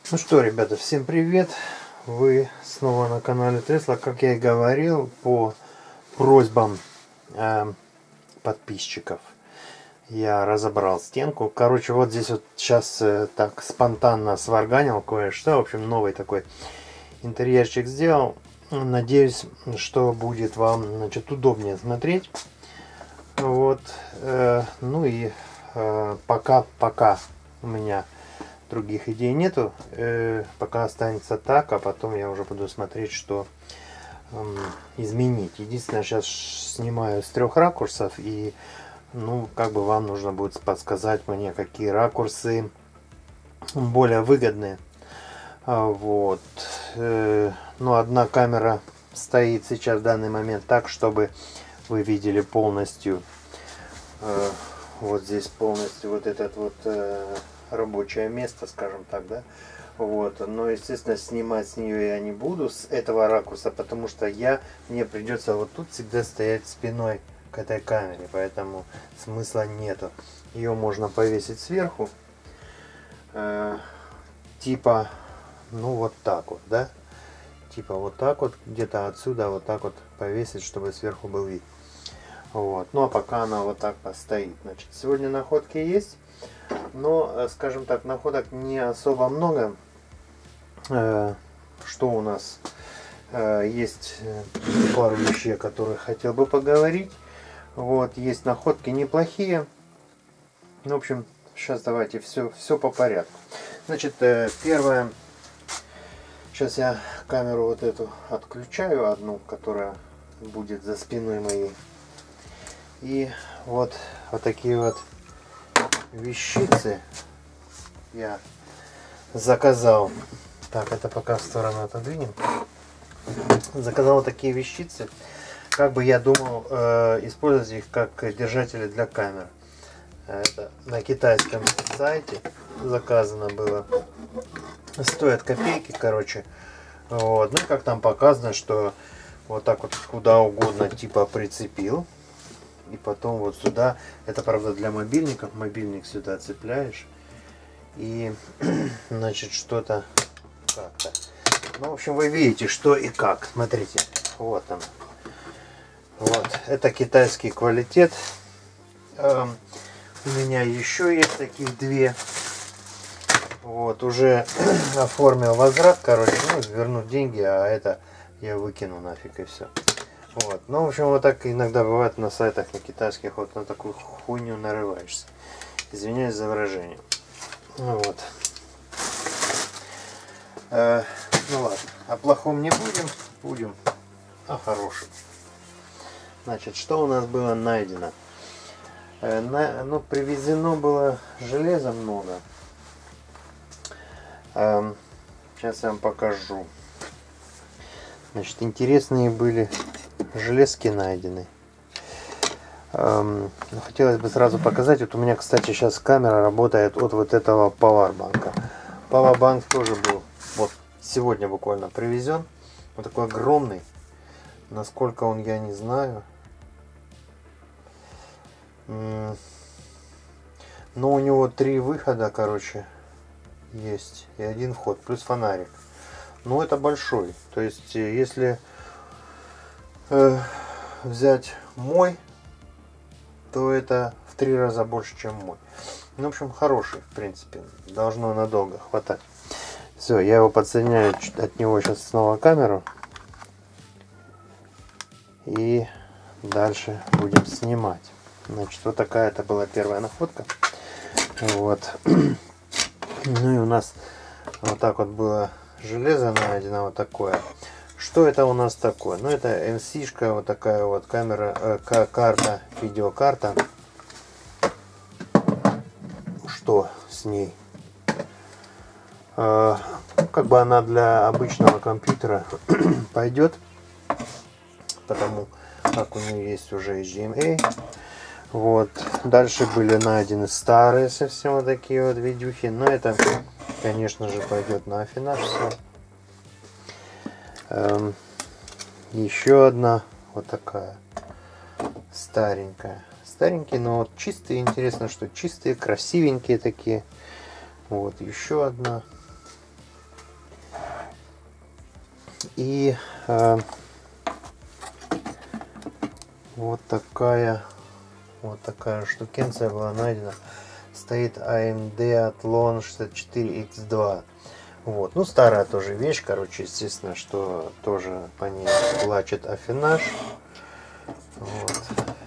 Ну что, ребята, всем привет! Вы снова на канале Tesla. Как я и говорил, по просьбам подписчиков я разобрал стенку. Короче, вот здесь вот сейчас так спонтанно сварганил кое-что. В общем, новый такой интерьерчик сделал. Надеюсь, что будет вам, значит, удобнее смотреть. Вот. Ну и пока у меня других идей нету, пока останется так, а потом я уже буду смотреть, что изменить. Единственное, сейчас снимаю с 3 ракурсов, и ну как бы вам нужно будет подсказать мне, какие ракурсы более выгодные. Вот. Ну, одна камера стоит сейчас в данный момент так, чтобы вы видели полностью вот здесь полностью вот этот вот рабочее место, скажем так, да. Вот, но естественно снимать с нее я не буду, с этого ракурса, потому что мне придется вот тут всегда стоять спиной к этой камере, поэтому смысла нету. Ее можно повесить сверху, типа, ну вот так вот, да, типа вот так вот, где-то отсюда вот так вот повесить, чтобы сверху был вид. Вот, ну а пока она вот так постоит. Значит, сегодня находки есть, но, скажем так, находок не особо много. Что у нас есть пару вещей, о которых хотел бы поговорить. Вот, есть находки неплохие. В общем, сейчас давайте все по порядку. Значит, первое. Сейчас я камеру вот эту отключаю, одну, которая будет за спиной моей. И вот такие вот вещицы я заказал. Так, это пока в сторону отодвинем. Заказал вот такие вещицы. Как бы я думал использовать их как держатели для камер. Это на китайском сайте заказано было. Стоят копейки, короче. Вот. Ну и как там показано, что вот так вот куда угодно типа прицепил. И потом вот сюда, это правда для мобильников, мобильник сюда цепляешь. И значит что-то как-то. Ну, в общем, вы видите, что и как. Смотрите, вот он. Вот, это китайский квалитет. У меня еще есть таких две. Вот, уже оформил возврат, короче, ну, вернуть деньги, а это я выкину нафиг и все. Вот. Ну, в общем, вот так иногда бывает на сайтах на китайских, вот на такую хуйню нарываешься. Извиняюсь за выражение. Ну вот. Ну ладно, о плохом не будем, будем о хорошем. Значит, что у нас было найдено? Ну, привезено было железа много. Сейчас я вам покажу. Значит, интересные были железки найдены. Хотелось бы сразу показать. Вот у меня, кстати, сейчас камера работает от вот этого пауэрбанка. Пауэрбанк тоже был вот сегодня буквально привезен. Вот такой огромный. Насколько он, я не знаю. Но у него 3 выхода, короче, есть. И 1 вход, плюс фонарик. Но это большой. То есть, если взять мой, то это в 3 раза больше, чем мой. Ну, в общем, хороший, в принципе. Должно надолго хватать. Все, я его подсоединяю от него сейчас снова камеру. И дальше будем снимать. Значит, вот такая это была первая находка. Вот. Ну и у нас вот так вот было железо найдено, вот такое. Что это у нас такое? Ну, это NC-шка, вот такая вот камера, карта, видеокарта. Что с ней? Как бы она для обычного компьютера пойдет, потому как у нее есть уже HDMI. Вот. Дальше были найдены старые совсем вот такие вот видюхи. Но это, конечно же, пойдет на афинаж все. Еще одна вот такая старенькая. Старенькие, но вот чистые. Интересно, что чистые, красивенькие такие. Вот еще одна. И вот такая штукенция была найдена. Стоит AMD Athlon 64X2. Вот. Ну, старая тоже вещь, короче, естественно, что тоже по ней плачет Аффинаж. Вот.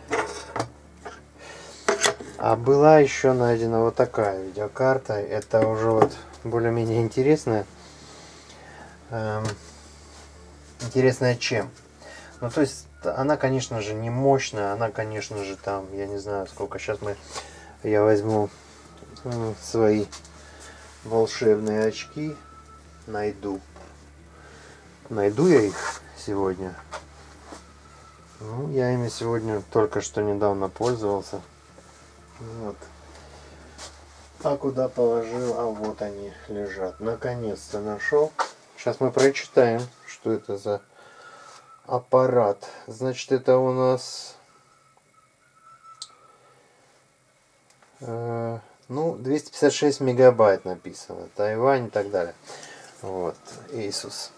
А была еще найдена вот такая видеокарта. Это уже вот более-менее интересная. Интересная чем? Ну, то есть, она, конечно же, не мощная. Она, конечно же, там, я не знаю, сколько. Сейчас я возьму свои волшебные очки. Найду я их сегодня. Ну, я ими сегодня только что недавно пользовался. Вот. А куда положил? А вот они лежат. Наконец-то нашел. Сейчас мы прочитаем, что это за аппарат. Значит, это у нас ну, 256 мегабайт написано. Тайвань и так далее. Вот, Asus.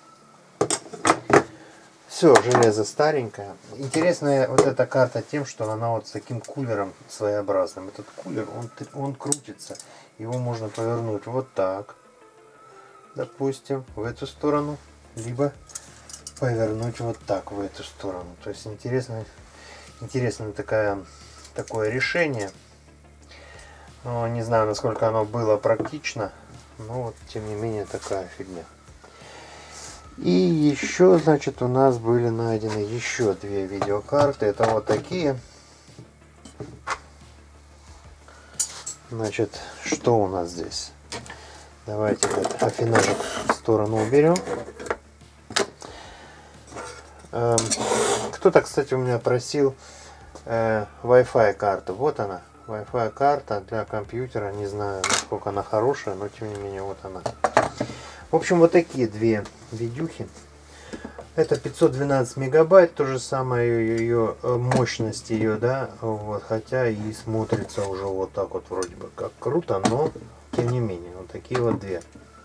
Все, железо старенькое. Интересная вот эта карта тем, что она вот с таким кулером своеобразным. Этот кулер, он крутится. Его можно повернуть вот так, допустим, в эту сторону, либо повернуть вот так, в эту сторону. То есть интересное такое решение. Но не знаю, насколько оно было практично. Но вот, тем не менее, такая фигня. И еще, значит, у нас были найдены еще две видеокарты. Это вот такие. Значит, что у нас здесь? Давайте этот аффинажик в сторону уберем. Кто-то, кстати, у меня просил Wi-Fi карту. Вот она. Wi-Fi карта для компьютера. Не знаю, насколько она хорошая, но тем не менее вот она. В общем, вот такие две видюхи. Это 512 мегабайт, то же самое ее мощность ее, да, вот, хотя и смотрится уже вот так вот вроде бы как круто, но тем не менее вот такие вот две.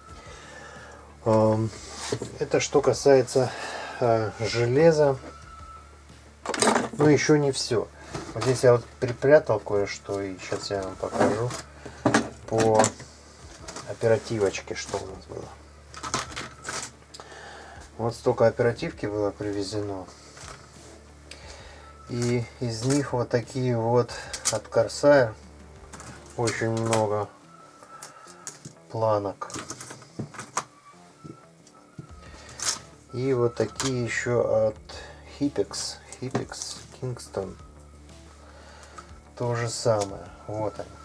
Это что касается железа. Но еще не все. Вот здесь я вот припрятал кое-что, и сейчас я вам покажу по оперативочке, что у нас было. Вот столько оперативки было привезено. И из них вот такие вот от Corsair очень много планок. И вот такие еще от Hypex Kingston. То же самое. Вот они.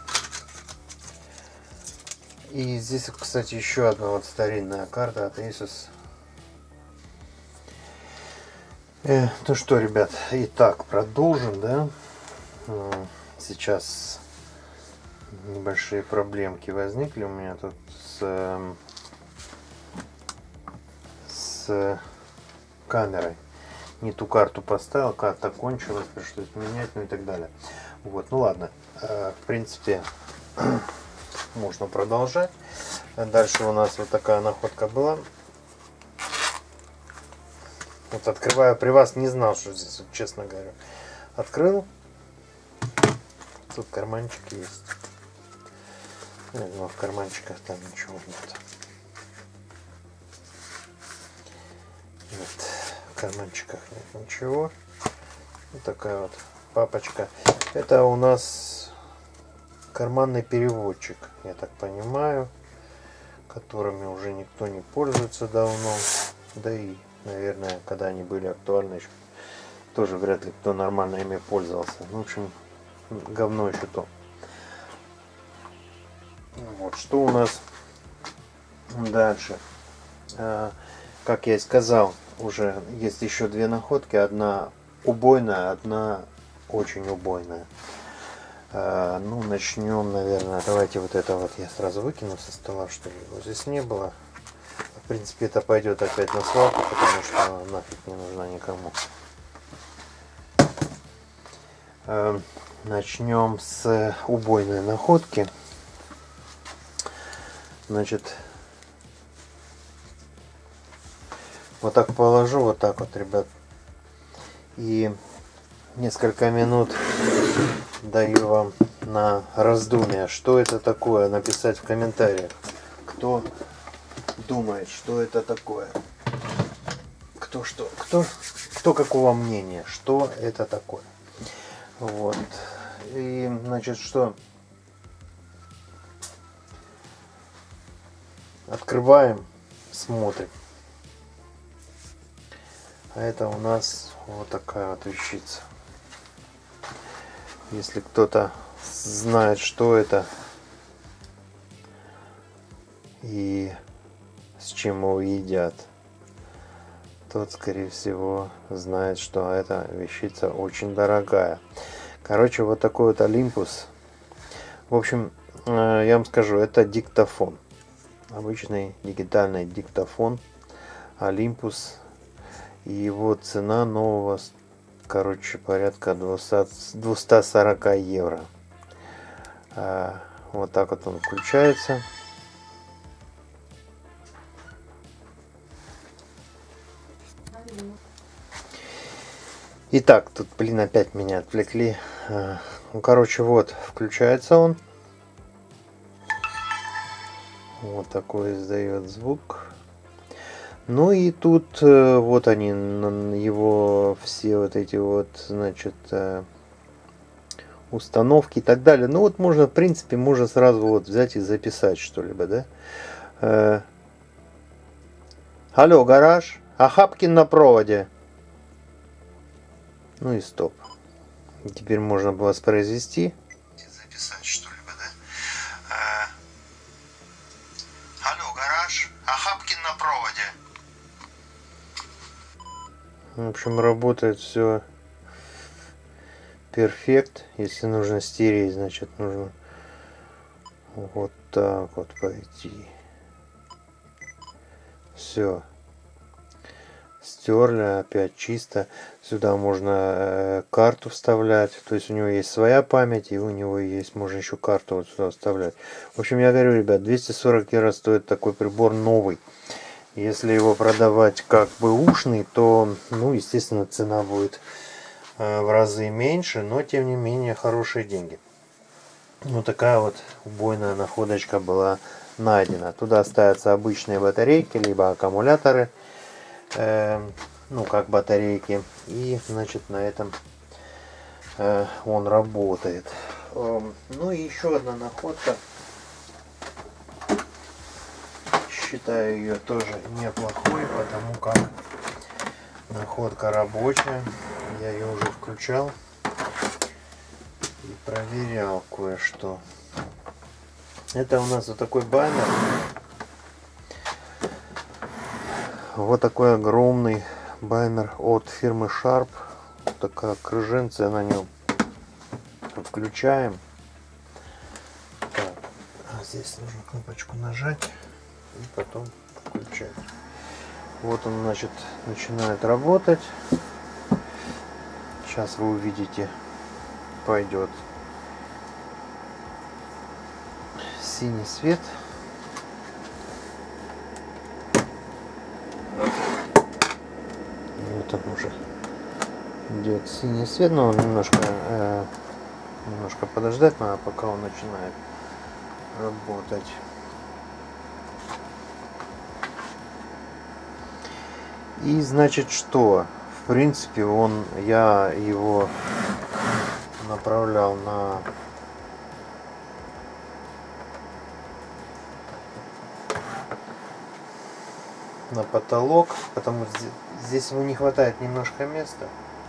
И здесь, кстати, еще одна вот старинная карта от Asus. Ну что, ребят, итак, продолжим, да? Сейчас небольшие проблемки возникли у меня тут с камерой. Не ту карту поставил, карта кончилась, пришлось менять, ну и так далее. Вот, ну ладно, в принципе, можно продолжать. Дальше у нас вот такая находка была. Вот открываю при вас, не знал, что здесь, вот, честно говоря. Открыл. Тут карманчик есть. Я думаю, в карманчиках там ничего нет. Нет, в карманчиках нет ничего. Вот такая вот папочка. Это у нас карманный переводчик, я так понимаю, которыми уже никто не пользуется давно. Да и, наверное, когда они были актуальны, еще тоже вряд ли кто нормально ими пользовался. В общем, говно еще то. Вот, что у нас дальше? Как я и сказал, уже есть еще две находки. Одна убойная, одна очень убойная. Ну, начнем, наверное. Давайте вот это вот я сразу выкину со стола, что ли. Его здесь не было. В принципе, это пойдет опять на свалку, потому что она нафиг не нужна никому. Начнем с убойной находки. Значит, Вот так положу, вот так вот, ребят. И несколько минут даю вам на раздумие, что это такое, написать в комментариях. Кто думает, что это такое? Кто какого мнения, что это такое? Вот. И, значит, что? Открываем, смотрим. А это у нас вот такая вот вещица. Если кто-то знает, что это и с чем его едят, тот, скорее всего, знает, что эта вещица очень дорогая. Короче, вот такой вот Олимпус. В общем, я вам скажу, это диктофон. Обычный дигитальный диктофон Олимпус. И его цена нового, короче, порядка 240 евро. Вот так вот он включается. Итак, тут, блин, опять меня отвлекли. Ну, короче, вот, включается он. Вот такой издает звук. Ну и тут вот они, его все вот эти вот, значит, установки и так далее. Ну вот можно, в принципе, можно сразу вот взять и записать что-либо, да? Алло, гараж, Ахапкин на проводе. Ну и стоп. И теперь можно воспроизвести. Записать что-либо, да? Алло, гараж, Ахапкин на проводе. В общем, работает все перфект. Если нужно стереть, значит нужно вот так вот пойти. Все. Стерли, опять чисто. Сюда можно карту вставлять. То есть у него есть своя память, и у него есть, можно еще карту вот сюда вставлять. В общем, я говорю, ребят, 240 евро стоит такой прибор новый. Если его продавать как бы ушный, то, ну, естественно, цена будет в разы меньше, но тем не менее хорошие деньги. Вот такая вот убойная находочка была найдена. Туда ставятся обычные батарейки, либо аккумуляторы, ну как батарейки, и значит на этом он работает. Ну и еще одна находка. Считаю ее тоже неплохой, потому как находка рабочая. Я ее уже включал и проверял кое-что. Это у нас вот такой баннер. Вот такой огромный баннер от фирмы Sharp. Вот такая крыженция на нем. Включаем. Так, здесь нужно кнопочку нажать и потом включать. Вот он, значит, начинает работать. Сейчас вы увидите, пойдет синий свет. Вот он уже идет синий свет, но немножко подождать надо, пока он начинает работать. И значит что? В принципе, я его направлял на потолок, потому что здесь ему не хватает немножко места.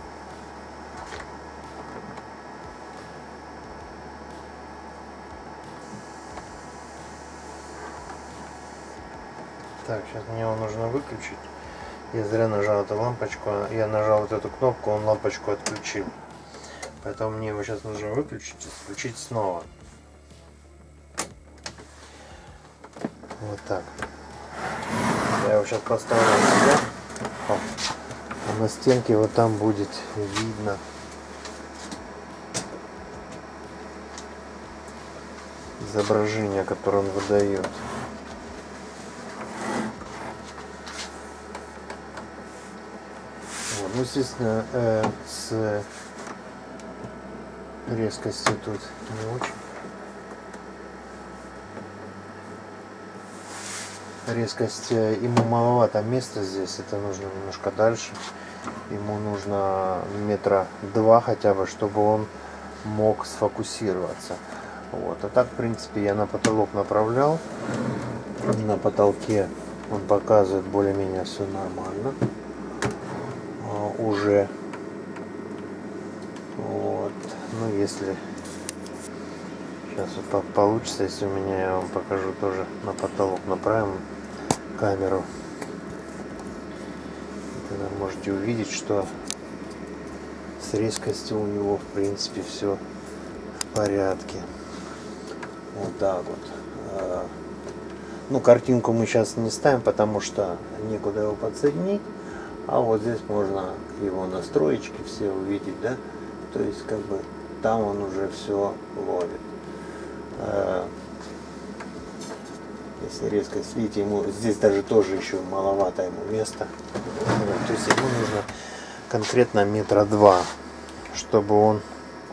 Так, сейчас мне его нужно выключить. Я зря нажал эту лампочку. Я нажал вот эту кнопку, он лампочку отключил. Поэтому мне его сейчас нужно выключить и включить снова. Вот так. Я его сейчас поставлю сюда. А на стенке вот там будет видно изображение, которое он выдает. естественно, с резкостью тут не очень. Резкость, ему маловато места здесь, это нужно немножко дальше. Ему нужно 2 метра хотя бы, чтобы он мог сфокусироваться. Вот. А так, в принципе, я на потолок направлял. На потолке он показывает более-менее все нормально. Уже. Вот. Ну, если сейчас вот получится, если у меня, я вам покажу тоже на потолок направим камеру. Тогда можете увидеть, что с резкостью у него в принципе все в порядке. Вот так вот. Ну, картинку мы сейчас не ставим, потому что некуда его подсоединить. А вот здесь можно его настроечки все увидеть, да? То есть как бы там он уже все ловит. Если резкость, видите, ему здесь даже тоже еще маловато ему места. То есть ему нужно конкретно 2 метра, чтобы он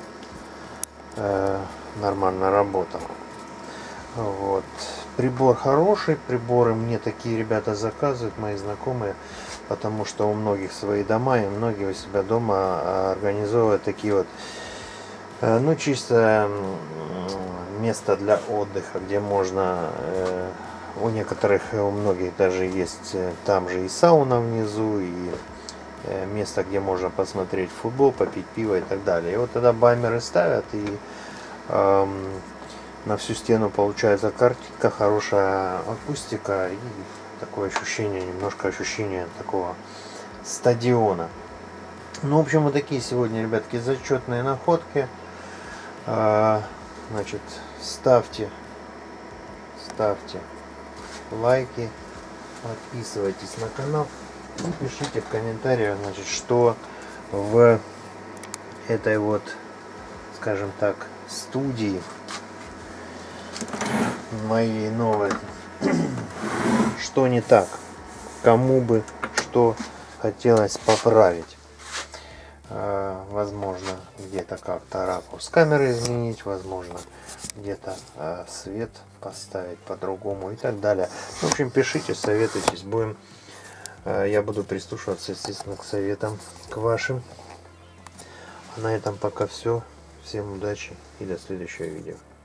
нормально работал. Вот. Прибор хороший, приборы мне такие ребята заказывают, мои знакомые, потому что у многих свои дома, и многие у себя дома организовывают такие вот, ну, чисто место для отдыха, где можно, у некоторых, у многих даже есть там же и сауна внизу, и место, где можно посмотреть футбол, попить пиво и так далее. И вот тогда бамеры ставят, и на всю стену получается картинка, хорошая акустика и такое ощущение, немножко ощущение такого стадиона. Ну, в общем, вот такие сегодня, ребятки, зачетные находки. Значит, ставьте лайки, подписывайтесь на канал и пишите в комментариях, значит, что в этой вот, скажем так, студии моей новой, что не так, кому бы что хотелось поправить. Возможно, где-то как-то ракурс камеры изменить, возможно, где-то свет поставить по-другому и так далее. В общем, пишите, советуйтесь, я буду прислушиваться, естественно, к советам, к вашим. А на этом пока все. Всем удачи и до следующего видео.